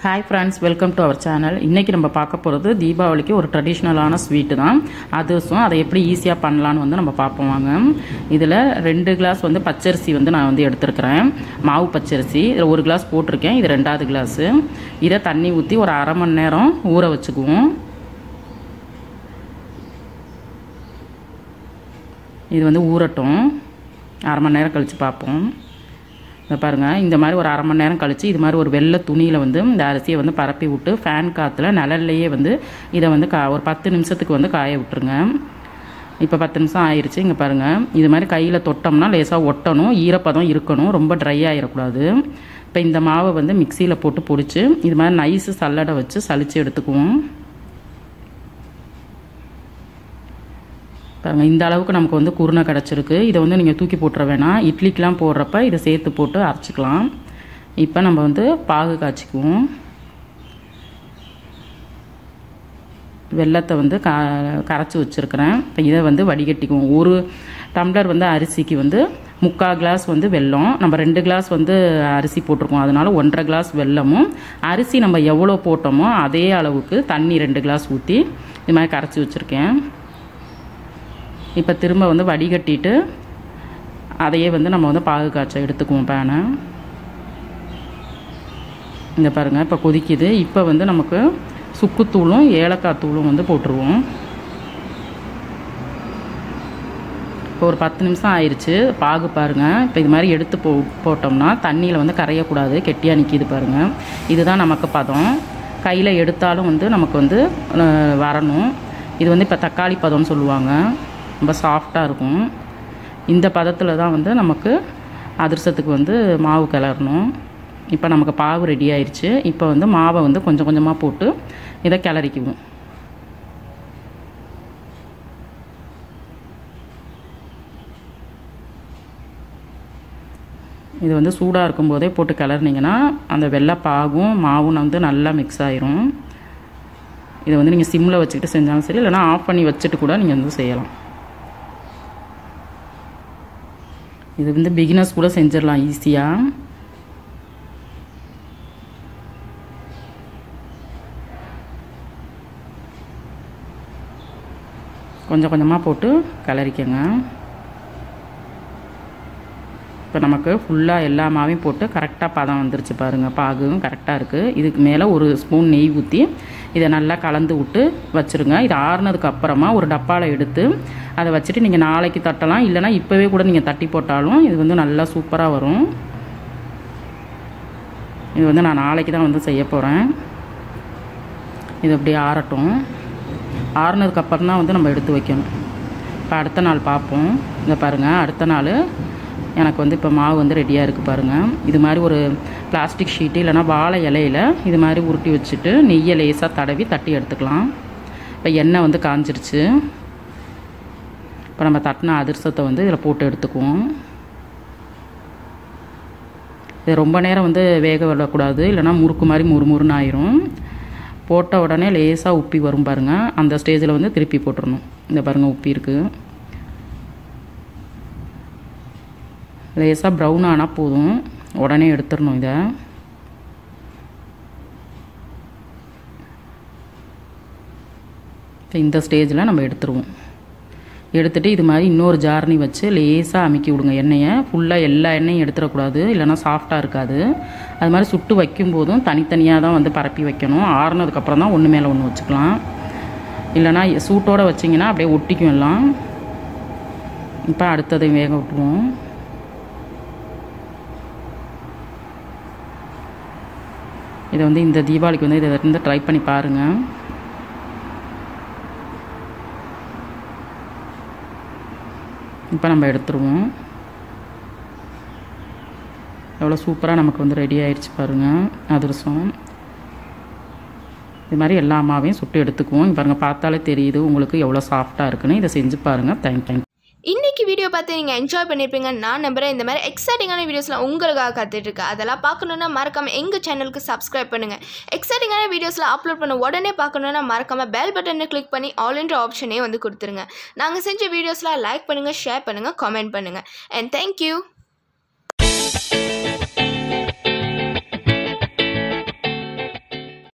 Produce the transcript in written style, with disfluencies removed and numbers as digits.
hi friends welcome to our channel इनकी நம்ம பார்க்க போறது தீபாவளிக்கு ஒரு ட்ரெடிஷனலான ஸ்வீட் தான் அதுவும் அதை எப்படி ஈஸியா பண்ணலாம்னு வந்து நம்ம பாப்போம் வாங்க இதுல 2 கிளாஸ் வந்து பச்சரிசி வந்து நான் வந்து எடுத்துக்கறேன் மாவு பச்சரிசி இதுல 1 கிளாஸ் போட்டுருக்கேன் இது இரண்டாவது கிளாஸ் இத தண்ணி ஊத்தி ஒரு அரை மணி நேரம் ஊற வச்சுக்குவோம் இது வந்து ஊறட்டும் அரை மணி நேரம் கழிச்சு பாப்போம் இத பாருங்க இந்த மாதிரி ஒரு அரை மணி நேரம் கழிச்சு இது மாதிரி ஒரு வெள்ளை துணியில வந்து இந்த அரிசியை வந்து பரப்பி விட்டு ஃபேன் காத்துல நிழல்லையே வந்து இத வந்து ஒரு 10 நிமிஷத்துக்கு வந்து காய விட்டுருங்க இப்போ 10 நிமிஷம் ஆயிருச்சு இங்க பாருங்க இது மாதிரி கையில தொட்டோம்னா லேசா ஒட்டணும் ஈரப்பதம் இருக்கணும் ரொம்ப ட்ரை ஆயிர கூடாது இப்போ இந்த மாவை வந்து மிக்ஸில போட்டு பொடிச்சு இது மாதிரி நைஸ் சல்லடை வச்சு சலிச்சு எடுத்துக்குவோம் இந்த அளவுக்கு நமக்கு வந்து குருணை கிடைச்சிருக்கு இத வந்து நீங்க தூக்கி போட்ற வேணாம் இட்லிக்குலாம் போடுறப்ப இத சேர்த்து போட்டு அரைச்சுக்கலாம் இப்போ நம்ம வந்து பாகு காய்ச்சிக்குவோம் வெல்லத்தை வந்து கரைச்சு வச்சிருக்கேன் இப்போ இத வந்து வடிகட்டிக்குவோம் ஒரு டம்ளர் வந்து அரிசிக்கு வந்து 3/4 கிளாஸ் வந்து வெல்லம் நம்ம 2 கிளாஸ் வந்து அரிசி போட்டுருக்கோம் அதனால 1.5 கிளாஸ் வெல்லமும் அரிசி நம்ம எவ்வளவு போட்டோமோ அதே அளவுக்கு தண்ணி 2 கிளாஸ் ஊத்தி இந்த மாதிரி கரைச்சு வச்சிருக்கேன் இப்போ திரும்ப வந்து வடிகட்டிட்டு அதையே வந்து நம்ம வந்து பாகு காய்ச்ச எடுத்துக்குவோம் பானை இங்க பாருங்க இப்போ கொதிக்குது இப்போ வந்து நமக்கு சுக்கு தூளும் ஏலக்காய் தூளும் வந்து போட்டுருவோம் இப்போ ஒரு 10 நிமிஷம் ஆயிருச்சு பாகு பாருங்க இப்போ இது மாதிரி எடுத்து போட்டோம்னா தண்ணியில வந்து கரைய கூடாது கெட்டியா நிக்குது பாருங்க இதுதான் நமக்கு பதம் கையில எடுத்தாலும் வந்து நமக்கு வந்து வரணும் இது வந்து இப்ப தக்காளி பதம்னு சொல்லுவாங்க ரொம்ப சாஃப்ட்டா இருக்கும் இந்த பதத்துல தான் வந்து நமக்கு அதிரசத்துக்கு வந்து மாவு கிளறணும் இப்போ நமக்கு பாவு ரெடி ஆயிருச்சு இப்போ வந்து மாவை வந்து கொஞ்சம் கொஞ்சமா போட்டு இத கிளறிக்குவோம் இது வந்து சூடா இருக்கும்போதே போட்டு கிளறினீங்கனா அந்த வெள்ளை பாகும் மாவும் வந்து நல்லா மிக்ஸ் ஆயிரும் இத வந்து நீங்க சிம்ல வச்சிட்டு செஞ்சாலும் சரி இல்லனா ஆஃப் பண்ணி வச்சிட்டு கூட நீங்க வந்து செய்யலாம் இது வந்து பிகினர்ஸ் கூட செஞ்சிரலாம் ஈஸியா கொஞ்சம் கொஞ்சமா போட்டு கலரிக்கங்க இப்போ நமக்கு ஃபுல்லா எல்லா மாவையும் போட்டு கரெக்ட்டா பதம் வந்துருச்சு பாருங்க பாகும் கரெக்ட்டா இருக்கு இதுக்கு மேல ஒரு ஸ்பூன் நெய் ஊத்தி இத நல்லா கலந்து விட்டு வச்சிருங்க இது ஆறுனதுக்கு அப்புறமா ஒரு டப்பால எடுத்து அத வச்சிட்டு நீங்க நாளைக்கு தட்டலாம் இல்லனா இப்பவே கூட நீங்க தட்டி போட்டாலும் இது வந்து நல்லா சூப்பரா வரும் இது வந்து நான் நாளைக்கு தான் வந்து செய்ய போறேன் இது அப்படியே ஆறட்டும் ஆறுனதுக்கு அப்புறம் தான் வந்து நம்ம எடுத்து வைக்கணும் இப்போ அடுத்த நாள் பாப்போம் இத பாருங்க அடுத்த நாள் எனக்கு வந்து இப்போ மாவு வந்து ரெடியா இருக்கு பாருங்க இது மாதிரி ஒரு பிளாஸ்டிக் ஷீட் இல்லனா வாழை இலையில இது மாதிரி உருட்டி வச்சிட்டு நெய்யை லேசா தடவி தட்டி எடுத்துக்கலாம் இப்போ எண்ணெய் வந்து காஞ்சிருச்சு இப்போ நம்ம தட்டின அதிரசத்தை வந்து இதல போட்டு எடுத்துக்குவோம் இது ரொம்ப நேரம் வந்து வேக விட கூடாது இல்லனா முறுக்கு மாதிரி முறுமுறுன்னு ஆயிரும் போட்ட உடனே லேசா உப்பி வரும் பாருங்க அந்த ஸ்டேஜ்ல வந்து திருப்பி போட்டுறணும் இந்த பாருங்க உப்பி இருக்கு லேசா பிரவுன் ஆனா போதும் உடனே எடுத்துறணும் இத இந்த ஸ்டேஜ்ல நம்ம எடுத்துருவோம் எடுத்துட்டு இது மாதிரி இன்னொரு ஜார்னி வச்சு லேசா அமுக்கி விடுங்க எண்ணெயை ஃபுல்லா எல்லா எண்ணெயும் எடுத்துற கூடாது இல்லனா சாஃப்ட்டா இருக்காது அது மாதிரி சுட்டு வைக்கும் போதும் தனித்தனியா தான் வந்து பரப்பி வைக்கணும் ஆறுனதுக்கு அப்புறம் தான் ஒண்ணு மேல ஒண்ணு வச்சுக்கலாம் இல்லனா சூட்டோட வச்சீங்கனா அப்படியே ஒட்டிக்கும் எல்லாம் இப்போ அடுத்ததை வேக விட்டுருவோம் இத வந்து இந்த தீபாவளிக்கு வந்து இத வந்து ட்ரை பண்ணி பாருங்க இப்போ நம்ம எடுத்துருவோம் எவ்வளவு சூப்பரா நமக்கு வந்து ரெடி ஆயிருச்சு பாருங்க அதிரசம் இது மாதிரி எல்லா மாவையும் சுட்டு எடுத்துக்குவோம் பாருங்க பார்த்தாலே தெரியுது உங்களுக்கு எவ்வளவு சாஃப்ட்டா இருக்குன்னு இத செஞ்சு பாருங்க தேங்க் யூ இன்னைக்கு வீடியோ பார்த்து நீங்கள் என்ஜாய் பண்ணியிருப்பீங்க நான் நம்புகிறேன் இந்த மாதிரி எக்ஸைட்டிங்கான வீடியோஸ்லாம் உங்களுக்காக காத்துட்ருக்கு அதெல்லாம் பார்க்கணுன்னா மறக்காமல் எங்கள் சேனலுக்கு சப்ஸ்கிரைப் பண்ணுங்கள் எக்ஸைட்டிங்கான வீடியோஸ்லாம் அப்லோட் பண்ண உடனே பார்க்கணுன்னா மறக்காமல் பெல் பட்டனை கிளிக் பண்ணி ஆல் என்ற ஆப்ஷனே வந்து கொடுத்துருங்க நாங்கள் செஞ்ச வீடியோஸ்லாம் லைக் பண்ணுங்கள் ஷேர் பண்ணுங்கள் கமெண்ட் பண்ணுங்கள் அண்ட் தேங்க்யூ